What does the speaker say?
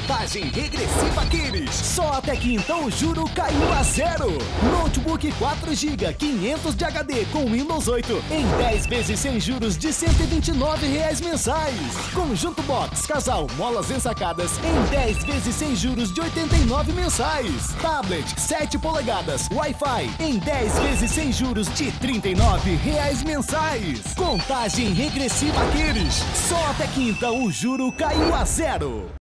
Contagem regressiva Aquiles. Só até quinta o juro caiu a zero. Notebook 4 GB, 500 de HD com Windows 8 em 10 vezes sem juros de R$ 129 mensais. Conjunto Box Casal Molas ensacadas em 10 vezes sem juros de R$ 89 mensais. Tablet 7 polegadas Wi-Fi em 10 vezes sem juros de R$ 39 mensais. Contagem regressiva Aquiles. Só até quinta o juro caiu a zero.